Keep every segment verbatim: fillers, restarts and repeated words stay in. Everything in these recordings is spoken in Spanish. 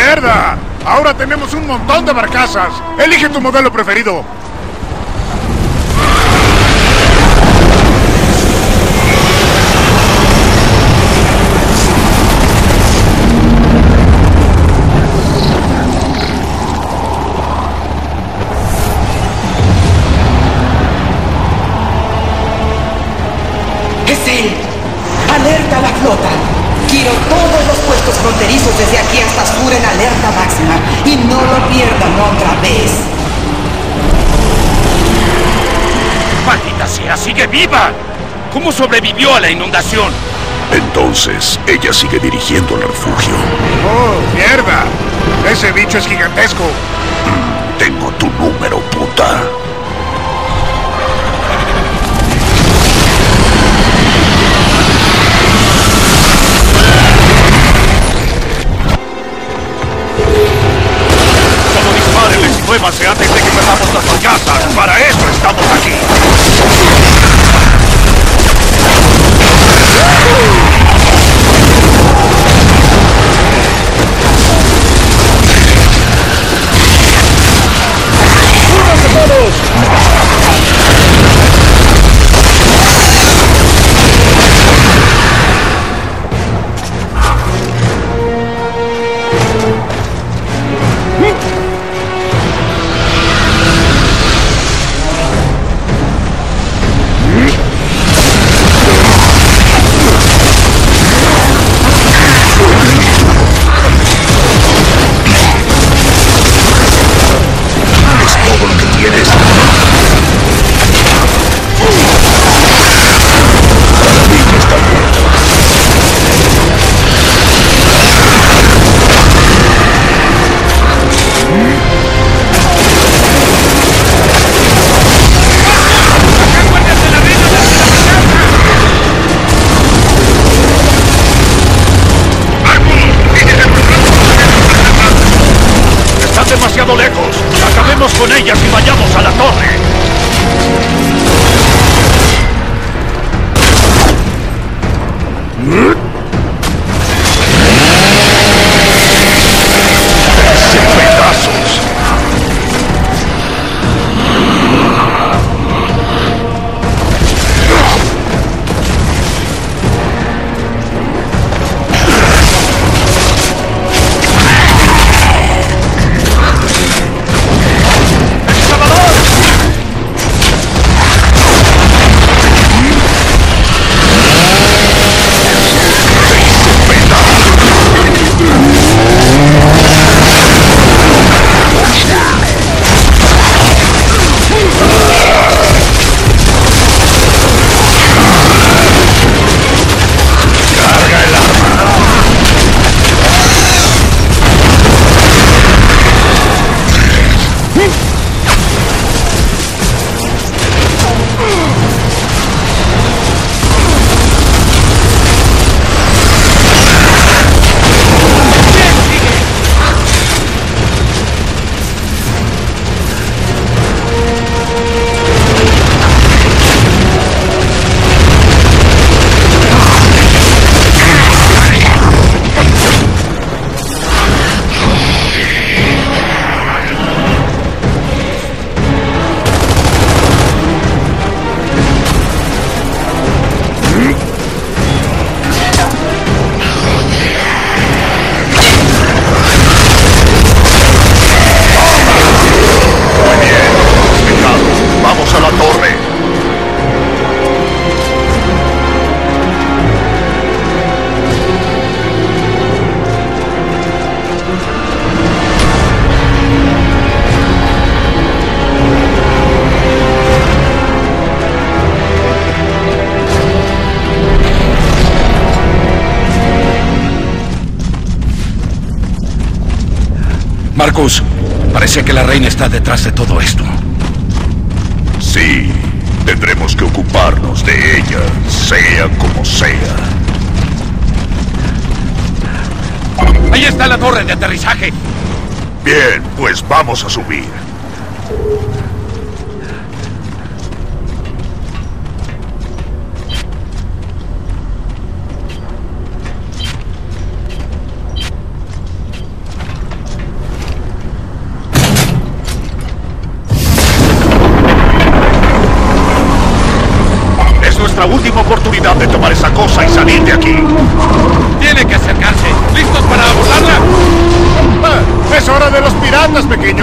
¡Mierda! Ahora tenemos un montón de barcazas. Elige tu modelo preferido. ¡Es él! ¡Alerta a la flota! Quiero todos los puestos fronterizos desde aquí hasta Sur en alerta máxima. Y no lo pierdan otra vez. ¡Maldita sea! ¡Sigue viva! ¿Cómo sobrevivió a la inundación? Entonces, ella sigue dirigiendo el refugio. ¡Oh, mierda! Ese bicho es gigantesco. Mm, tengo tu número, puta. Muévanse antes de que perdamos las barcazas. Para eso estamos aquí. ¡Únanse todos! demasiado lejos. Acabemos con ellas y vayamos a la torre. ¡Sin pedazos! Marcus, parece que la reina está detrás de todo esto. Sí, tendremos que ocuparnos de ella, sea como sea. Ahí está la torre de aterrizaje. Bien, pues vamos a subir. oportunidad de tomar esa cosa y salir de aquí. Tiene que acercarse. ¿Listos para abordarla? Ah, es hora de los piratas, pequeño.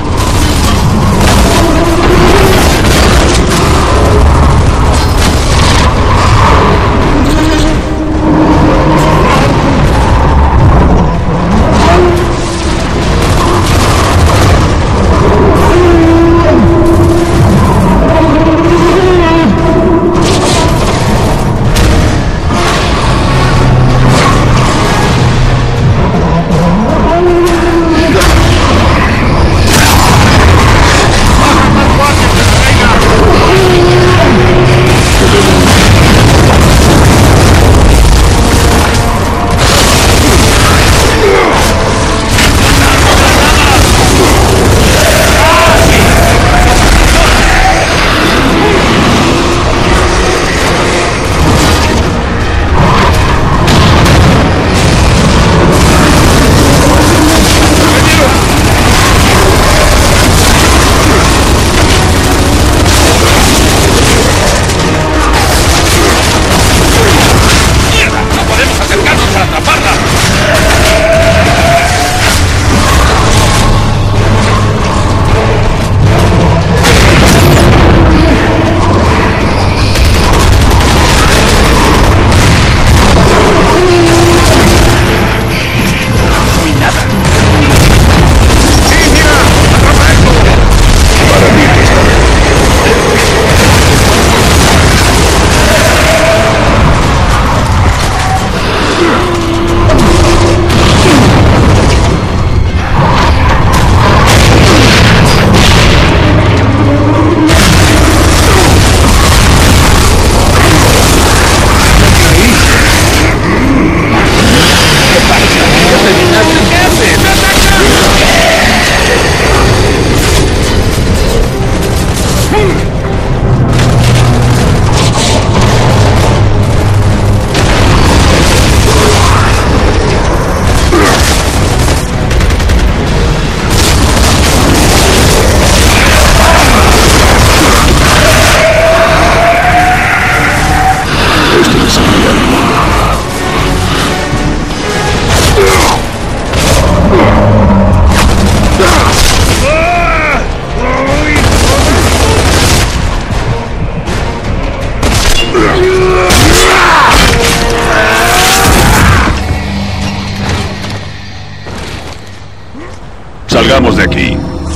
Salgamos de aquí.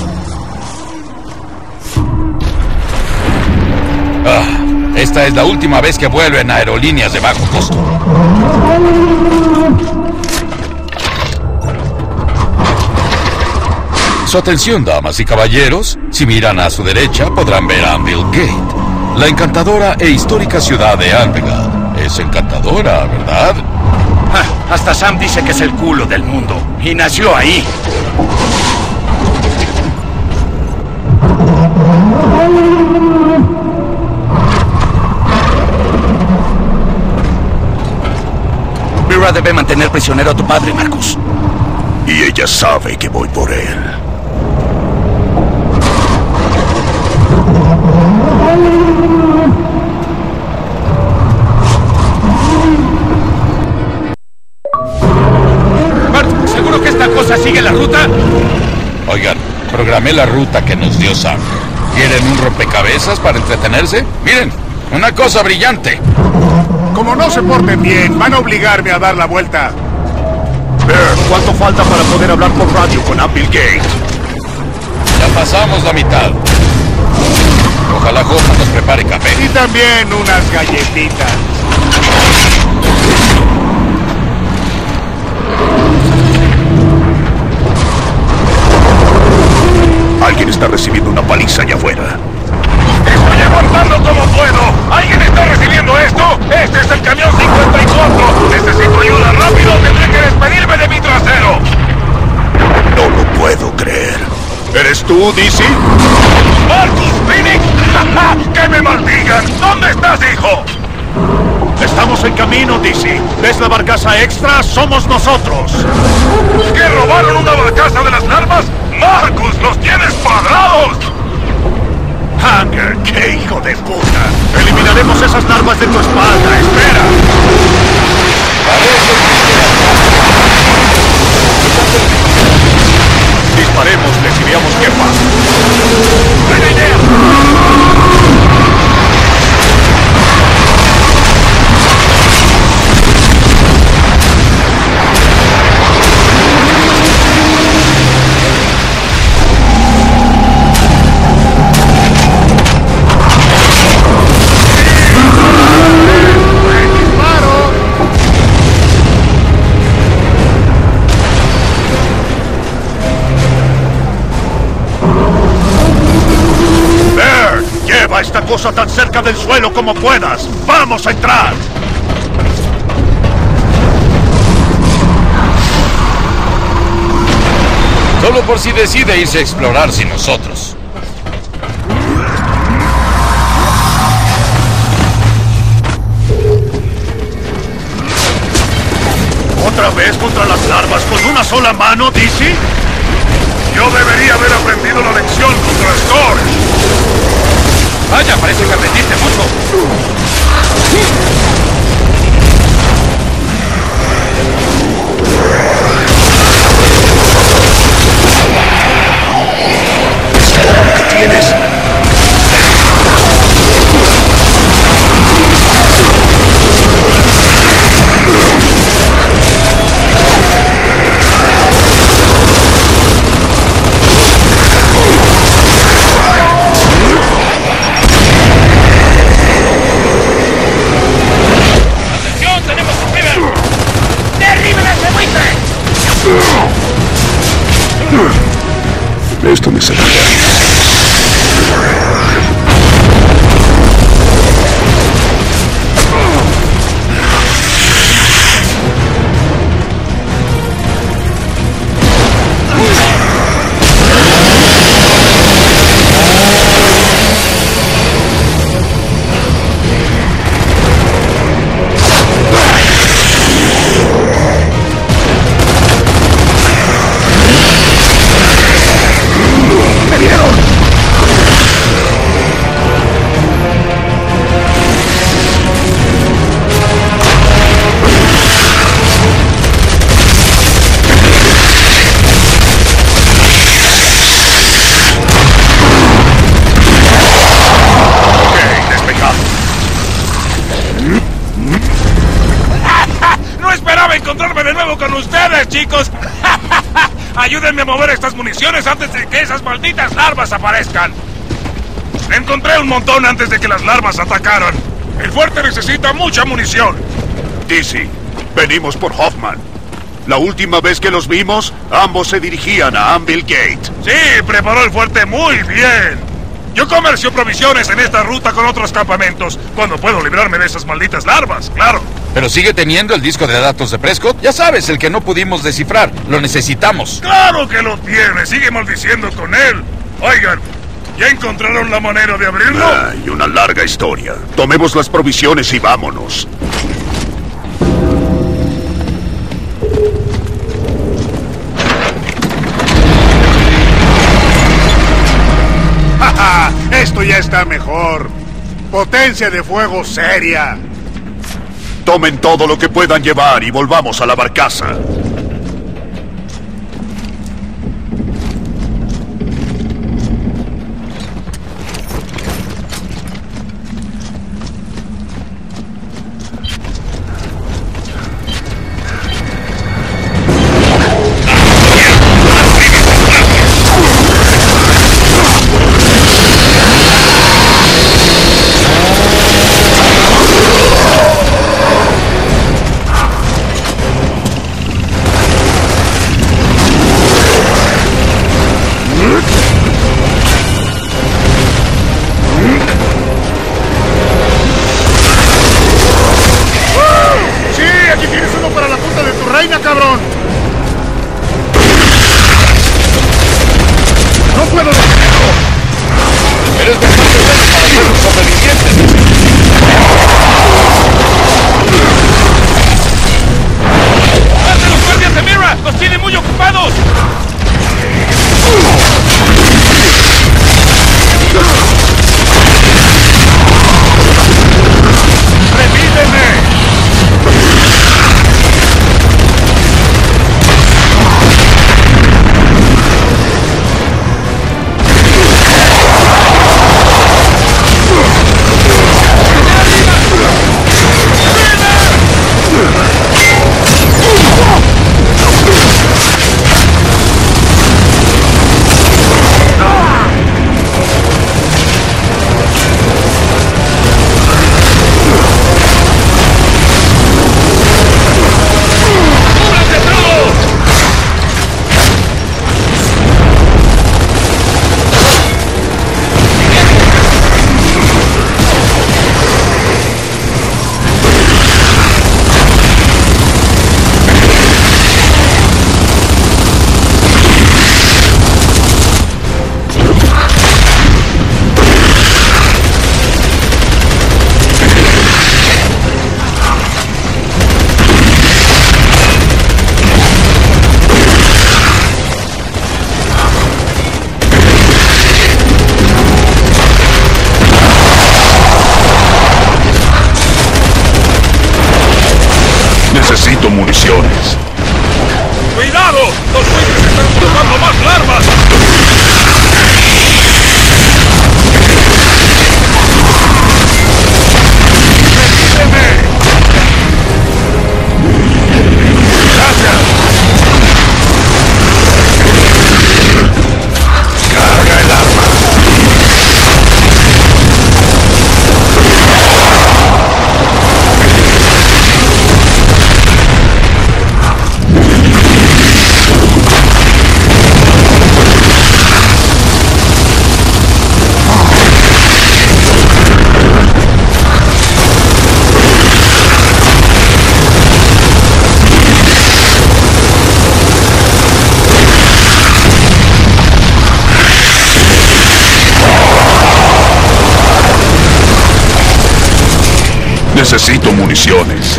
Ah, esta es la última vez que vuelo en aerolíneas de bajo costo. Su atención, damas y caballeros. Si miran a su derecha, podrán ver a Anvil Gate, la encantadora e histórica ciudad de Andegad. Es encantadora, ¿verdad? Ah, hasta Sam dice que es el culo del mundo. Y nació ahí. Mira debe mantener prisionero a tu padre, Marcus. Y ella sabe que voy por él. Bart, ¿seguro que esta cosa sigue la ruta? Oigan, programé la ruta que nos dio Sam. ¿Quieren un rompecabezas para entretenerse? Miren, una cosa brillante. Como no se porten bien, van a obligarme a dar la vuelta. Bert, ¿cuánto falta para poder hablar por radio con Anvil Gate? Ya pasamos la mitad. Ojalá Hoffman nos prepare café. Y también unas galletitas. Alguien está recibiendo una paliza allá afuera. ¡Estoy aguantando como puedo! ¿Alguien está recibiendo esto? ¡Este es el camión cincuenta y cuatro! ¡Necesito ayuda rápido! ¡Tendré que despedirme de mi trasero! No lo puedo creer. ¿Eres tú, D C? ¡Marcus Phoenix! ¡Que me maldigan! ¿Dónde estás, hijo? Estamos en camino, D C. ¿Ves la barcaza extra? Somos nosotros. ¿Que robaron una barcaza de las larvas? ¡Marcus, los tienes cuadrados! Hanger, qué hijo de puta. Eliminaremos esas larvas de tu espalda. Espera. Disparémosles y veamos qué pasa. ¡Buena idea! Esta cosa tan cerca del suelo como puedas. ¡Vamos a entrar! Solo por si decide irse a explorar sin nosotros. ¿Otra vez contra las larvas con una sola mano, Dizzy? Yo debería haber aprendido la lección contra Scourge. Vaya, parece que aprendiste mucho. ¿Qué tienes? Esto me servirá. Chicos, ayúdenme a mover estas municiones antes de que esas malditas larvas aparezcan. Encontré un montón antes de que las larvas atacaran. El fuerte necesita mucha munición. Dizzy, venimos por Hoffman. La última vez que los vimos, ambos se dirigían a Anvil Gate. Sí, preparó el fuerte muy bien. Yo comercio provisiones en esta ruta con otros campamentos, cuando puedo librarme de esas malditas larvas, claro. ¿Pero sigue teniendo el disco de datos de Prescott? Ya sabes, el que no pudimos descifrar. Lo necesitamos. ¡Claro que lo tiene! Sigue maldiciendo con él. Oigan, ¿ya encontraron la manera de abrirlo? Hay una larga historia. Tomemos las provisiones y vámonos. ¡Ja, ja! Esto ya está mejor. Potencia de fuego seria. Tomen todo lo que puedan llevar y volvamos a la barcaza. Necesito municiones. ¡Cuidado! ¡Los buitres están soltando más larvas! ¡Revíveme! ¡Gracias! ¡Carga el arma! Necesito municiones.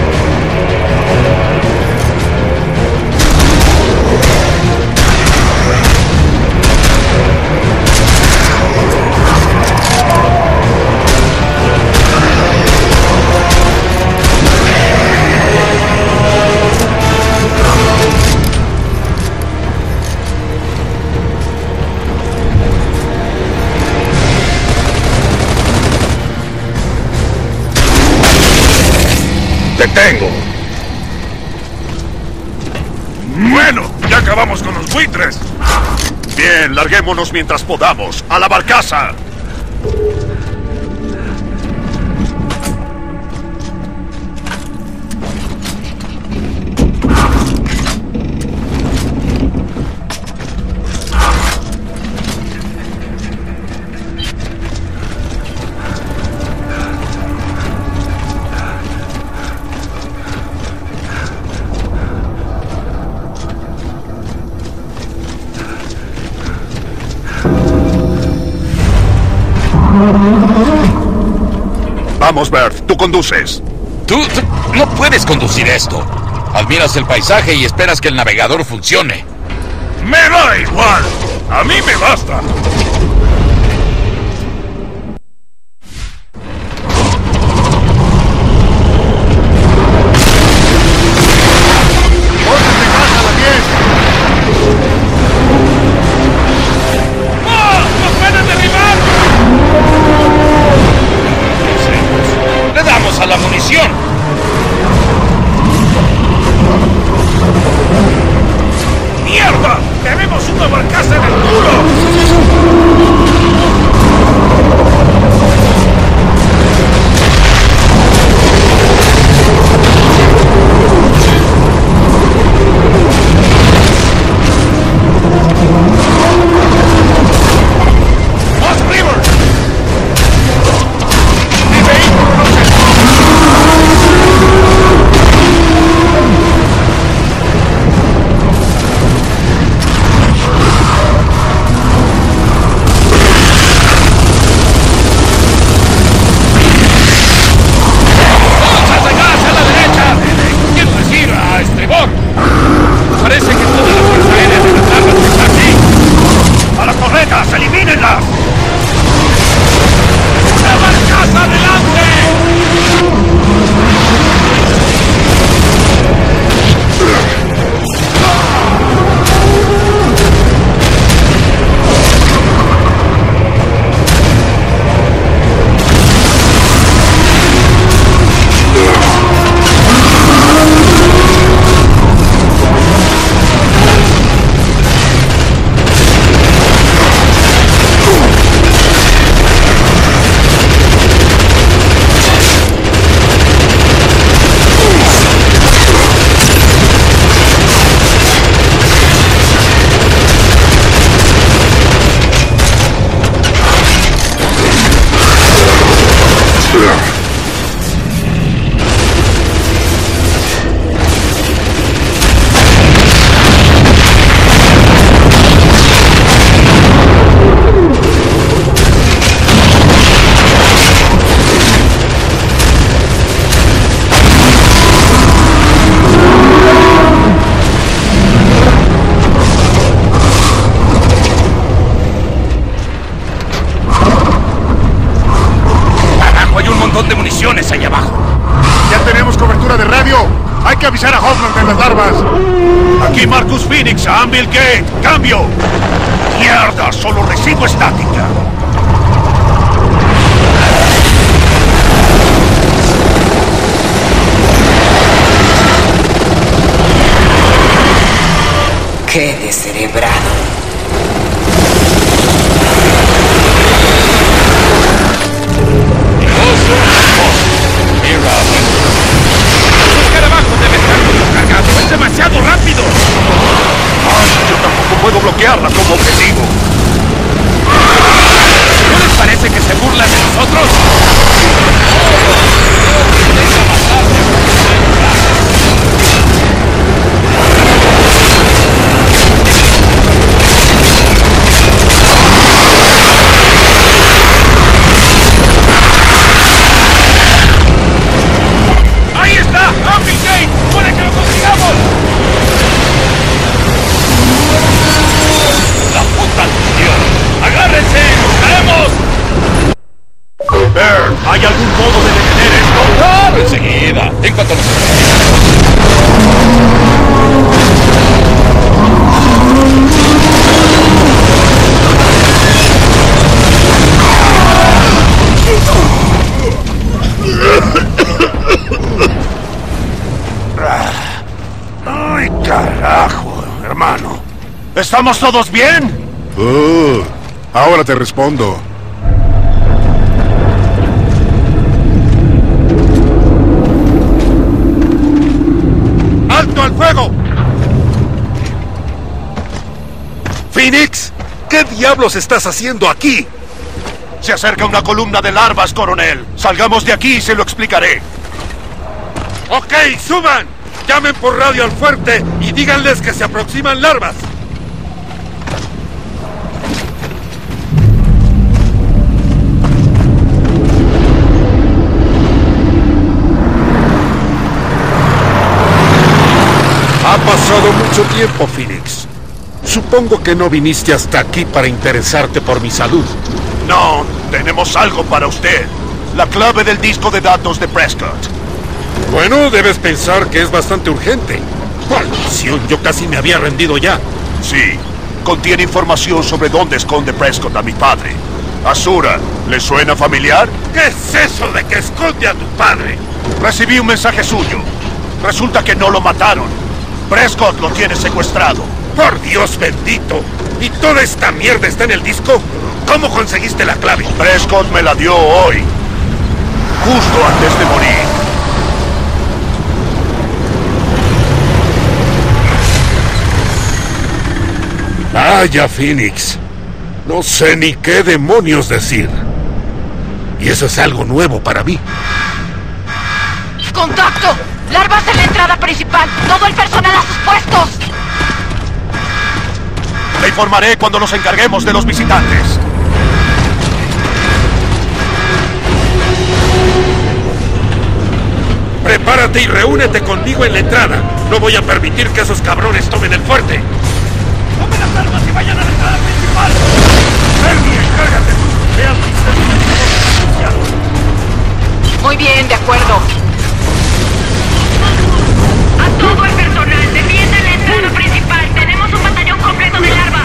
¡Te tengo! Bueno, ya acabamos con los buitres. Bien, larguémonos mientras podamos. ¡A la barcaza! Vamos, Bert, tú conduces. Tú, tú no puedes conducir esto. Admiras el paisaje y esperas que el navegador funcione. ¡Me da igual! ¡A mí me basta! ¡A la munición! ¡Mierda! ¡Tenemos una barcaza en el culo! Hoffman de las larvas. Aquí Marcus Phoenix a Anvil Gate. ¡Cambio! ¡Mierda! Solo recibo estática. ¡Qué descerebrado! ¡Es demasiado rápido! Ay, yo tampoco puedo bloquearla como objetivo. ¿No les parece que se burlan de nosotros? ¡Ahí está! ¡Anvil Gate! ¡Puede que lo consigamos! ¡La puta Dios! ¡Agárrense! ¡Nos caemos! Burn, ¿hay algún modo de detener esto? ¡Claro, enseguida! En cuanto nos... ¡Ay, carajo, hermano! ¿Estamos todos bien? Uh, ahora te respondo. ¡Alto al fuego! Phoenix, ¿qué diablos estás haciendo aquí? Se acerca una columna de larvas, coronel. Salgamos de aquí y se lo explicaré. Ok, suban. Llamen por radio al fuerte y díganles que se aproximan larvas. Ha pasado mucho tiempo, Phoenix. Supongo que no viniste hasta aquí para interesarte por mi salud. No, tenemos algo para usted. La clave del disco de datos de Prescott. Bueno, debes pensar que es bastante urgente. Maldición, yo casi me había rendido ya. Sí, contiene información sobre dónde esconde Prescott a mi padre. Azura, ¿le suena familiar? ¿Qué es eso de que esconde a tu padre? Recibí un mensaje suyo. Resulta que no lo mataron. Prescott lo tiene secuestrado. ¡Por Dios bendito! ¿Y toda esta mierda está en el disco? ¿Cómo conseguiste la clave? Prescott me la dio hoy. Justo antes de morir. Vaya, Phoenix. No sé ni qué demonios decir. Y eso es algo nuevo para mí. ¡Contacto! ¡Larvas en la entrada principal! ¡Todo el personal a sus puestos! Le informaré cuando nos encarguemos de los visitantes. Prepárate y reúnete conmigo en la entrada. No voy a permitir que esos cabrones tomen el fuerte. ¡Tomen las armas y vayan a la entrada principal! ¡Fermi, encárgate tú! ¡Ve al sistema! Muy bien, de acuerdo. A todo el personal, defiendan la entrada principal. Tenemos un batallón completo de larvas.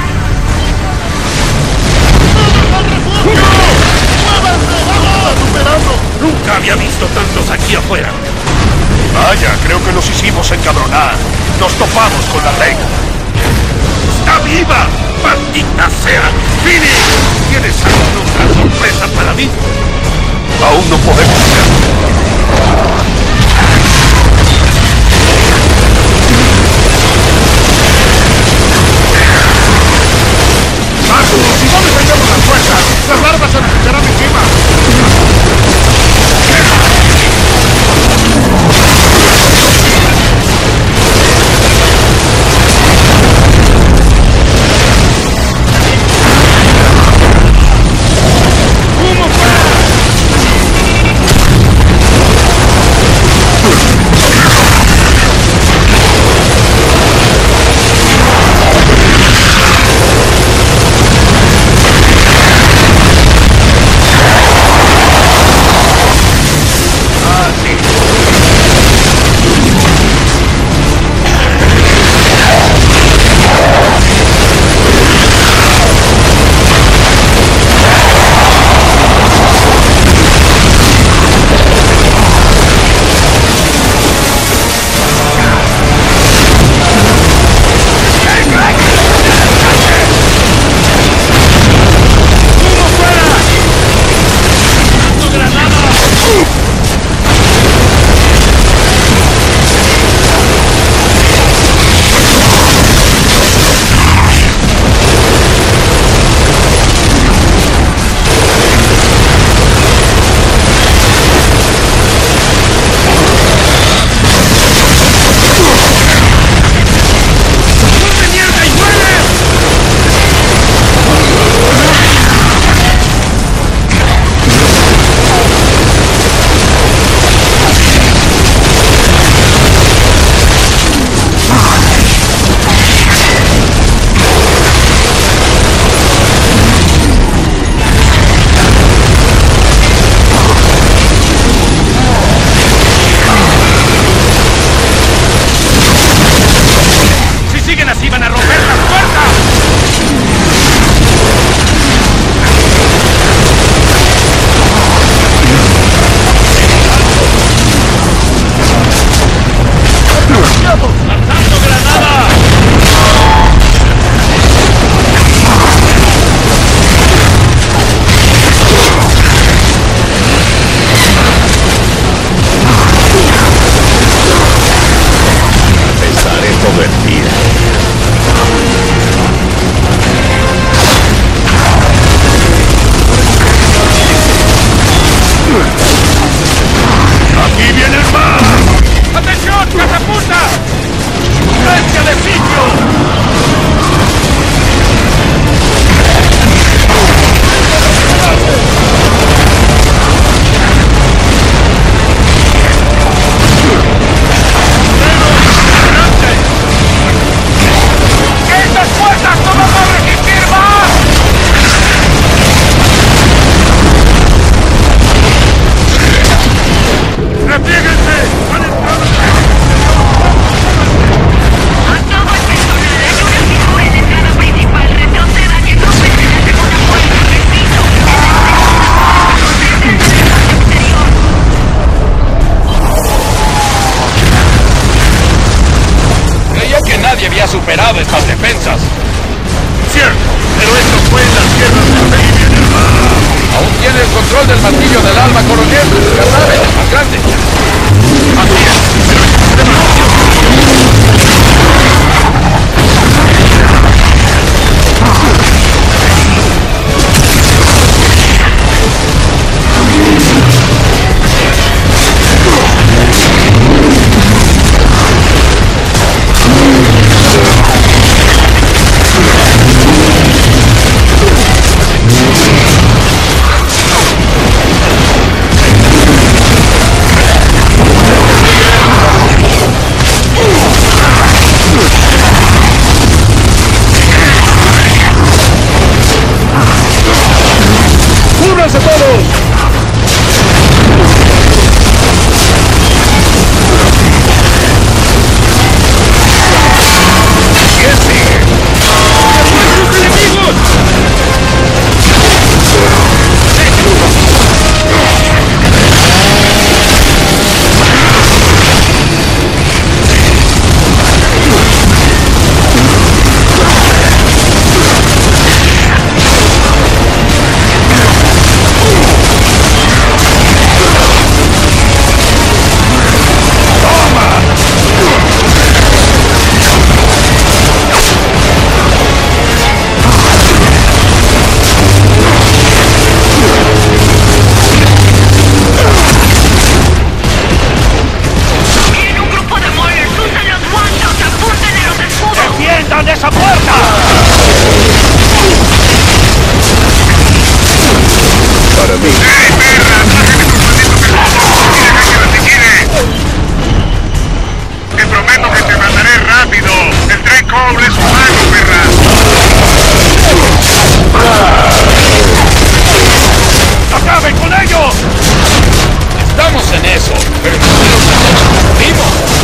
Nunca había visto tantos aquí afuera. Vaya, creo que nos hicimos encabronar. Nos topamos con la reina. ¡Está viva! ¡Maldita sea! ¡Phoenix! ¿Tienes alguna otra sorpresa para mí? Aún no podemos hacerlo. ¡Marcus! ¡Si no defendemos las fuerzas! ¡Las larvas se nos echarán encima! ¡Estos iban a romper las puertas! ¡Lanzando granada! Empezaré todo el día. ¡Aquí viene el mar! ¡Atención! ¡Catapulta! ¡Bestia de sitio! ¡Estas puertas no van a resistir más! ¡Replieguense! ¡Han entrado! A todo el personal, hay una figura en la entrada principal. Retrocedan y aprovechen la segunda puerta. Repito, en el exterior. Creía que nadie había superado estas defensas. Cierto, pero esto fue en las tierras del rey y viene el mar. Aún tiene el control del martillo del alma, coronel. Ya sabe, el más grande. Así es, pero el sistema ¡Cúbranse todos! ¿Qué sigue? ¡Sus enemigos! Viene un grupo de molers. Usen los one-shots. Apunten a los escudos. ¡Defiendan esa puerta! Para mí. ¡Ey, perra! ¡Sáquenme sus malditos escudos! ¡Y deja que los liquide! ¡Te prometo que te mataré rápido! ¡El tren Cole es humano, perra! ¡Acaben con ellos! Estamos en eso, pero no los nosotros. ¡Vimos!